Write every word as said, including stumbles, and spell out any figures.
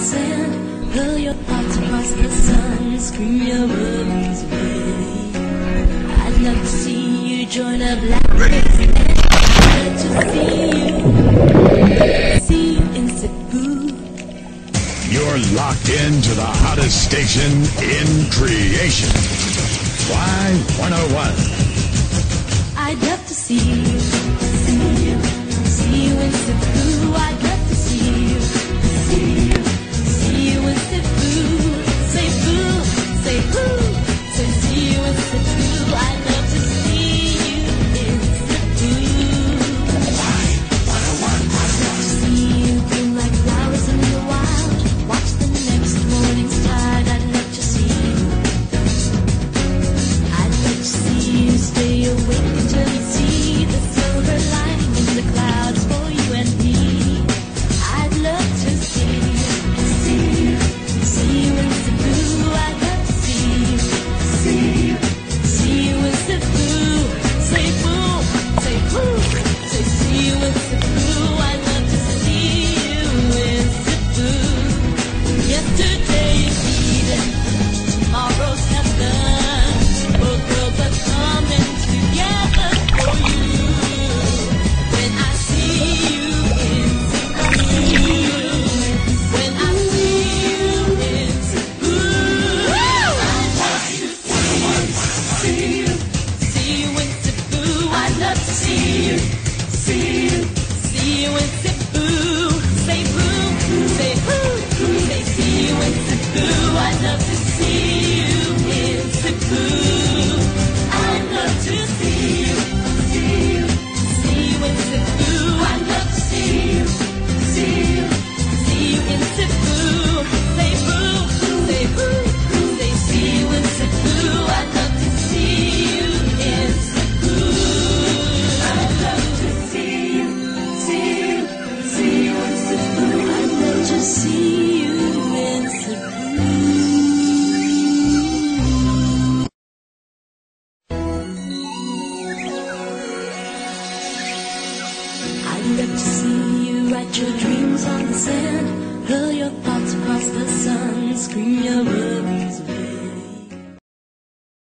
sand, hurl your thoughts across the sun, scream your worries away. I'd love to see you join a black crazy band. I'd love to see you, see you in Cebu. You're locked into the hottest station in creation. Y one oh one. I'd love to see you, see you, see you in Cebu. I'd love to see you, see you, see you in Cebu. Say boo, say boo, say see you in Cebu. I'd love to see you in Cebu. Y one oh one. I'd love to see you bloom like flowers in the wild. Watch the next morning's tide. I'd love to see you. I'd love to see you stay awake until you see the silver lining in the clouds for you and me. I'd love to see you, see you, see you in Cebu. I'd love to see you, see you, see you in Cebu. Say boo, say boo, say see you in Cebu. I'd love to see you in Cebu. Yesterday is Eden, tomorrow's heaven. Both worlds are coming together for you. When I see you in Cebu, when I see you in Cebu, I'd love to see you, see you in Cebu. I'd love to see you, see you, see you in Cebu. Say boo, say boo, say see you in Cebu. I'd love to see you in Cebu. I'd love to see you, see you, see you in Cebu. I'd love to see you, see you, see you in Cebu. Say boo, say boo, say see you in Cebu. I'd love to see you in Cebu. I'd love to see you, see you, see you in Cebu. I'd love to see you in Cebu. I'd love to see you write your dreams on the sand, hurl your thoughts across the sun, scream your worries away.